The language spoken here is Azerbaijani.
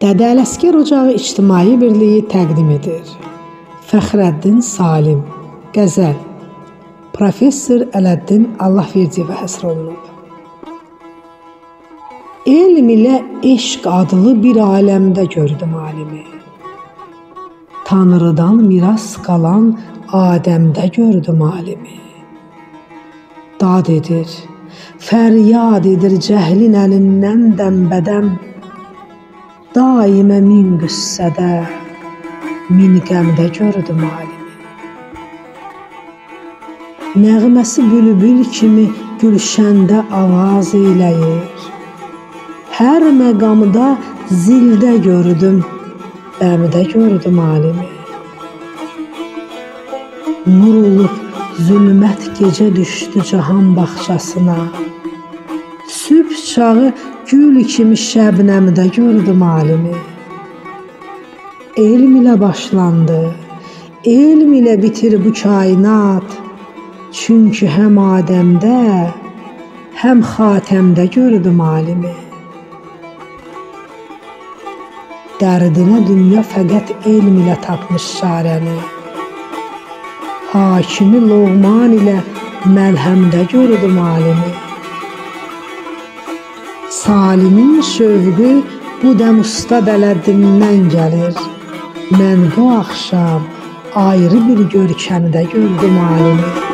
Dədə Ələsgər Ocağı İctimai Birliyi təqdim edir. Fəxrəddin Salim, qəzəl, Professor Ələddin Allahverdiyevə həsr olunub. Elm ilə eşq adlı bir aləmdə gördüm alimi. Tanrıdan miras qalan Adəmdə gördüm alimi. Dad edir, fəryad edir cəhlin əlindən dəmbədəm. Daimə min qüssədə, min qəmdə gördüm alimi. Nəğməsi bülbül kimi gülşəndə avaz eyləyir. Hər məqamda zildə gördüm, bəmdə gördüm alimi. Nur olub zülmət gecə düşdü cahan bağçasına. Sübh çağı gül kimi şəbnəmdə gördüm alimi. Elm ilə başlandı, elm ilə bitir bu kainat. Çünki həm Adəmdə, həm Xatəmdə gördüm alimi. Dərdinə dünya fəqət elm ilə tapmış çarəni. Hakimi Loğman ilə məlhəmdə gördüm alimi. Salimin şövqü bu dəm Ustad Ələddinindən gəlir. Mən bu axşam ayrı bir görkəmdə gördüm alimi.